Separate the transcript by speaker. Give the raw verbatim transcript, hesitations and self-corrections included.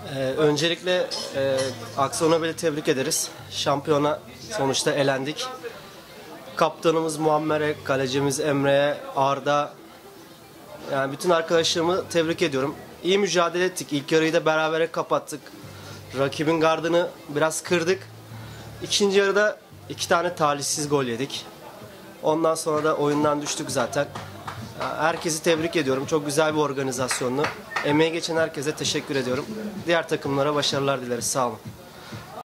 Speaker 1: Ee, öncelikle e, Akson tebrik ederiz. Şampiyona sonuçta elendik. Kaptanımız Muammer'e, kalecimiz Emre'ye, Arda, yani bütün arkadaşlarımı tebrik ediyorum. İyi mücadele ettik. İlk yarıyı da berabere kapattık. Rakibin gardını biraz kırdık. İkinci yarıda iki tane talihsiz gol yedik. Ondan sonra da oyundan düştük zaten. Herkesi tebrik ediyorum. Çok güzel bir organizasyondu. Emeği geçen herkese teşekkür ediyorum. Diğer takımlara başarılar dileriz. Sağ olun.